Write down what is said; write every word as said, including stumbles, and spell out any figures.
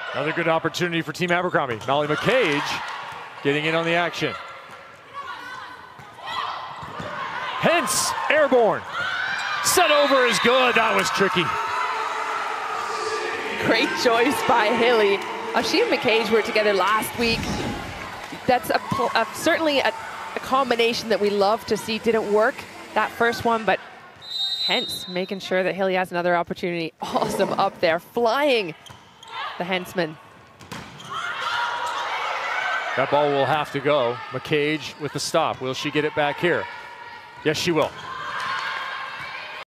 Another good opportunity for Team Abercrombie. Molly McCage getting in on the action. Hentz, airborne. Set over is good. That was tricky. Great choice by Hilly. Uh, she and McCage were together last week. That's a, a, certainly a, a combination that we love to see. Didn't work that first one, but Hentz making sure that Hilly has another opportunity. Awesome up there, flying the Hentzman. That ball will have to go. McCage with the stop. Will she get it back here? Yes, she will.